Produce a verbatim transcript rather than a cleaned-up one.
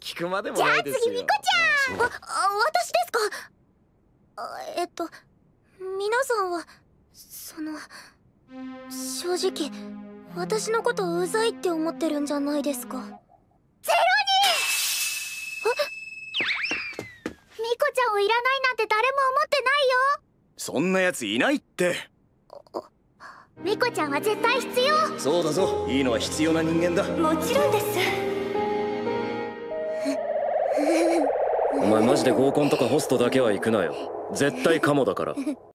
聞くまでもじゃあないですよ。 次ミコちゃん。あ、あ、私ですか。あ、えっと皆さんはその正直私のことうざいって思ってるんじゃないですか。ゼロに。え、ミコちゃんをいらないなんて誰も思ってないよ。 そんなやついないって。 ミコちゃんは絶対必要。 そうだぞ、いいのは必要な人間だ。 もちろんです。 お前マジで合コンとかホストだけは行くなよ。絶対カモだから。